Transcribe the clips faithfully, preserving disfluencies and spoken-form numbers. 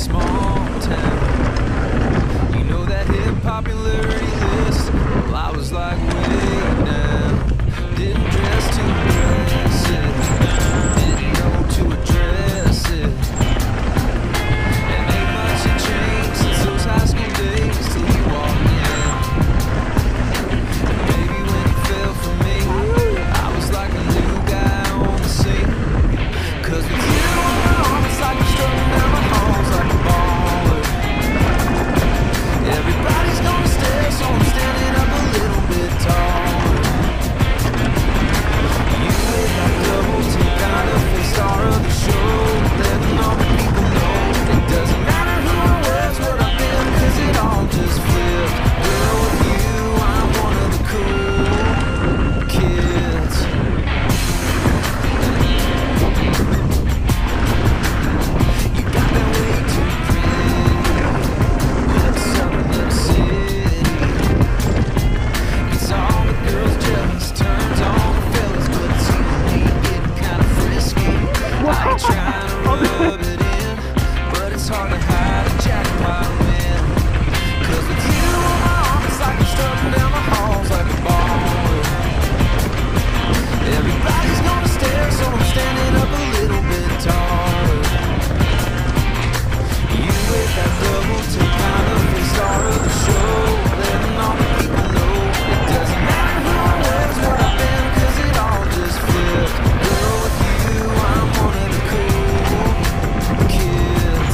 small town. You know that hip popularity list? Well, I was like way down. Didn't dress to impress it, didn't know to address it. And ain't much had changed since those high school days till you walked in. And baby, when you fell for me, I was like a new guy on the scene. Cause with you on my arm, it's like I'm strutting down the halls like a baller. Everybody's gonna stare, so I'm standing up a little bit taller. You with that double team kind of a star of the show, letting all the people know it doesn't matter who I was, what I've been, cause it all just flipped. Girl, with you, I'm one of the cool kids. You got that way too pretty, lips up in the city. It's all the girls jealous, turns on the fellas, but see me getting kinda frisky. I ain't trying to rub it in, but it's hard to hide a jackpot win. Cause with you on my arm, it's like I'm strutting down the halls like a baller. Everybody's gonna stare, so I'm standing up a little bit taller. You with that double take kind of the star of the show, letting all the people know it doesn't matter who I was, what I've been, cause it all just flipped. Girl, with you, I'm one of the cool kids.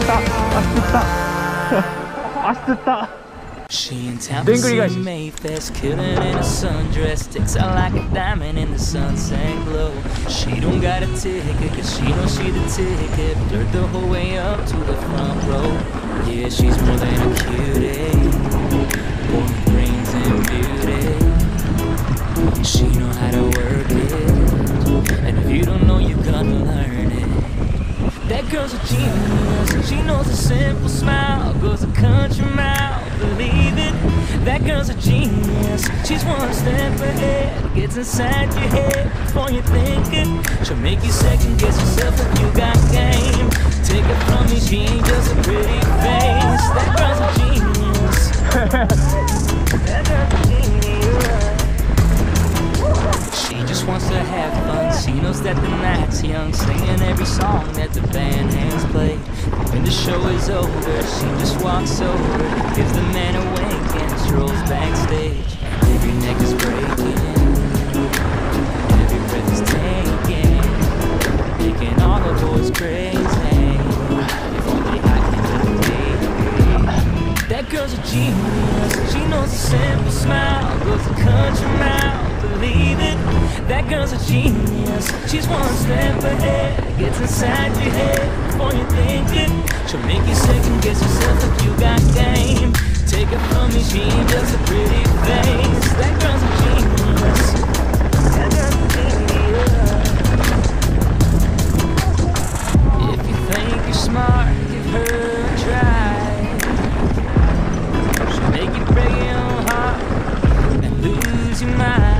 She in town to see Mayfest, killing in a sundress, sticks out like a diamond in the sunset glow. She don't got a ticket, cause she knows she the ticket, flirt the whole way up to the front row. Yeah, she's more than a cutie, born with brains and beauty. She know how to work it, and if you don't know, you're gonna learn it. That girl's a genius, she knows a simple smile goes a country mile, believe it. That girl's a genius, she's one step ahead, gets inside your head before you think it. She'll make you second guess yourself if you got game. Take it from me, she ain't just a pretty face. That girl's a genius. That girl's a genius. She just wants to have fun, she knows that the night's young, singing every song that the band hands play. When the show is over, she just walks over, gives the man a wink and strolls backstage. Every neck is breaking, every breath is taken, making all the boys crazy. If only I can take it. That girl's a genius, she knows a simple smile goes a country mile, believe it. That girl's a genius, she's one step ahead, gets inside your head before you think it. She'll make you second guess yourself if you got game. Take it from me, she ain't just a pretty face. That girl's a genius. That girl's a genius. If you think you're smart, give her a try. She'll make you break your own heart and lose your mind.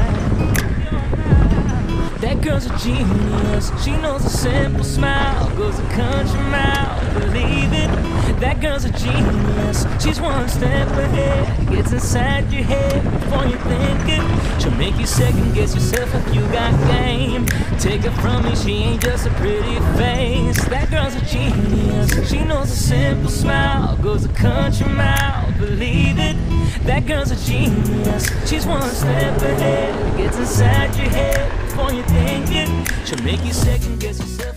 That girl's a genius, she knows a simple smile goes a country mile, believe it. That girl's a genius, she's one step ahead, gets inside your head before you think it. She'll make you second guess yourself if you got game. Take it from me, she ain't just a pretty face. That girl's a genius, she knows a simple smile goes a country mile, believe it. That girl's a genius, she's one step ahead, gets inside your head before you think it. She'll make you second guess yourself.